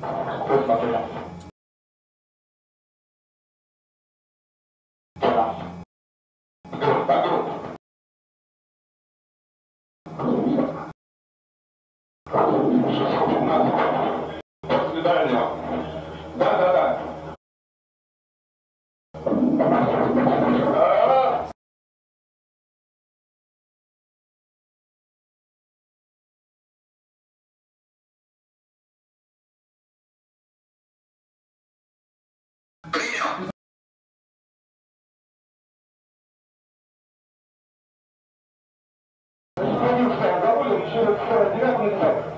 为什么队长？队长，站住！是小虫啊！你带着你啊！来。选择不领区的9-9名赛。